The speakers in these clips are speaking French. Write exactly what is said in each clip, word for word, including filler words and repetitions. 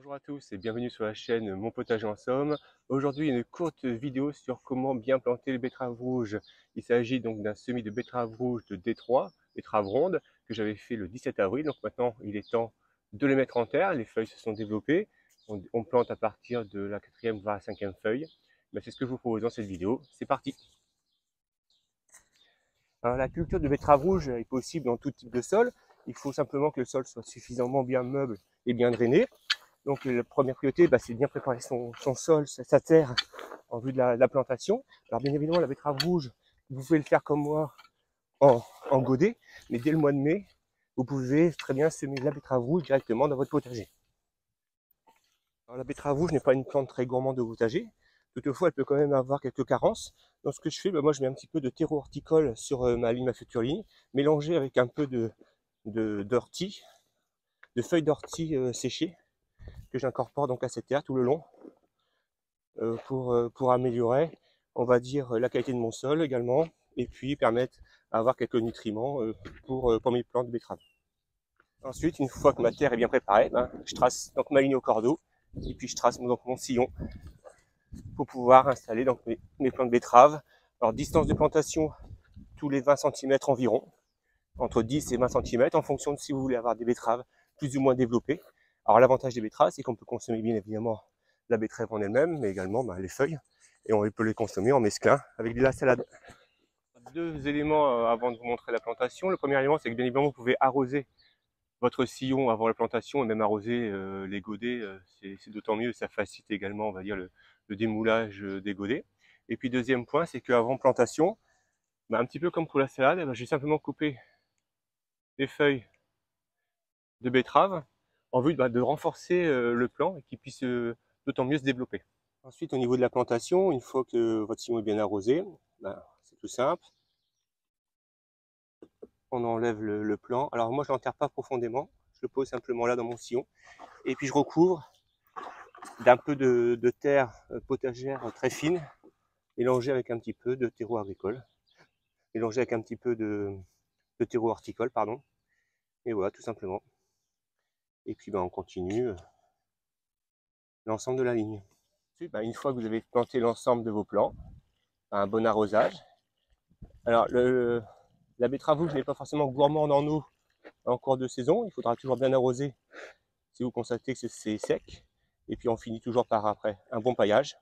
Bonjour à tous et bienvenue sur la chaîne Mon Potager en Somme. Aujourd'hui une courte vidéo sur comment bien planter les betteraves rouges. Il s'agit donc d'un semis de betteraves rouges de Détroit, betteraves rondes, que j'avais fait le dix-sept avril. Donc maintenant il est temps de les mettre en terre, les feuilles se sont développées. On, on plante à partir de la quatrième voire la cinquième feuille. Ben, c'est ce que je vous propose dans cette vidéo. C'est parti. Alors, la culture de betteraves rouges est possible dans tout type de sol. Il faut simplement que le sol soit suffisamment bien meuble et bien drainé. Donc la première priorité, bah, c'est de bien préparer son, son sol, sa, sa terre en vue de la, de la plantation. Alors bien évidemment, la betterave rouge, vous pouvez le faire comme moi en, en godet, mais dès le mois de mai, vous pouvez très bien semer la betterave rouge directement dans votre potager. Alors, la betterave rouge n'est pas une plante très gourmande de potager. Toutefois, elle peut quand même avoir quelques carences. Donc ce que je fais, bah, moi je mets un petit peu de terreau horticole sur euh, ma ligne, ma future ligne, mélangé avec un peu de d'ortie, de, de feuilles d'ortie euh, séchées, que j'incorpore donc à cette terre tout le long euh, pour, euh, pour améliorer, on va dire, la qualité de mon sol également, et puis permettre d'avoir quelques nutriments euh, pour, euh, pour mes plantes de betteraves. Ensuite, une fois que ma terre est bien préparée, ben, je trace donc ma ligne au cordeau, et puis je trace donc mon sillon pour pouvoir installer donc mes, mes plantes de betteraves. Alors distance de plantation tous les vingt centimètres environ, entre dix et vingt centimètres, en fonction de si vous voulez avoir des betteraves plus ou moins développées. Alors l'avantage des betteraves, c'est qu'on peut consommer bien évidemment la betterave en elle-même, mais également bah, les feuilles, et on peut les consommer en mesclin avec de la salade. Deux éléments euh, avant de vous montrer la plantation. Le premier élément, c'est que bien évidemment, vous pouvez arroser votre sillon avant la plantation, et même arroser euh, les godets, euh, c'est d'autant mieux, ça facilite également, on va dire, le, le démoulage des godets. Et puis deuxième point, c'est qu'avant plantation, bah, un petit peu comme pour la salade, bah, je vais simplement couper les feuilles de betterave en vue bah, de renforcer euh, le plant et qu'il puisse euh, d'autant mieux se développer. Ensuite, au niveau de la plantation, une fois que votre sillon est bien arrosé, ben, c'est tout simple. On enlève le, le plant. Alors moi, je ne l'enterre pas profondément. Je le pose simplement là dans mon sillon. Et puis je recouvre d'un peu de, de terre potagère très fine, mélangée avec un petit peu de terreau agricole, mélangée avec un petit peu de, de terreau horticole, pardon. Et voilà, tout simplement. Et puis ben, on continue l'ensemble de la ligne. Ensuite, ben, une fois que vous avez planté l'ensemble de vos plants, un bon arrosage. Alors, le, la betterave rouge n'est pas forcément gourmande en eau en cours de saison. Il faudra toujours bien arroser si vous constatez que c'est sec. Et puis, on finit toujours par après un bon paillage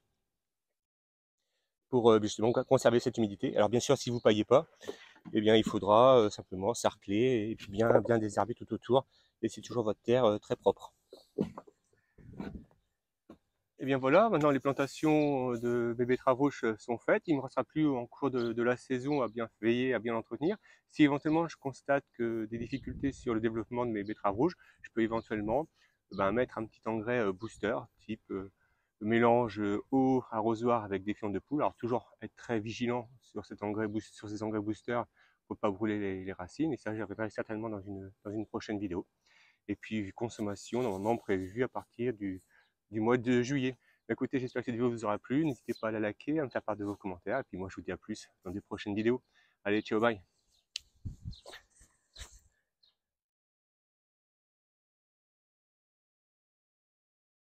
pour justement conserver cette humidité. Alors, bien sûr, si vous ne paillez pas, eh bien, il faudra euh, simplement sarcler et puis bien, bien désherber tout autour. Laissez toujours votre terre euh, très propre. Et bien voilà, maintenant les plantations de bébés rouges sont faites. Il ne me restera plus en cours de, de la saison à bien veiller, à bien entretenir. Si éventuellement je constate que des difficultés sur le développement de mes betteraves rouges, je peux éventuellement ben, mettre un petit engrais booster, type euh, mélange eau, arrosoir avec des fientes de poule. Alors toujours être très vigilant sur, cet engrais, sur ces engrais boosters pour ne pas brûler les, les racines. Et ça, j'y reviendrai certainement dans une, dans une prochaine vidéo. Et puis consommation normalement prévue à partir du du mois de juillet. Écoutez, j'espère que cette vidéo vous aura plu. N'hésitez pas à la liker, à me faire part de vos commentaires. Et puis moi, je vous dis à plus dans des prochaines vidéos. Allez, ciao, bye.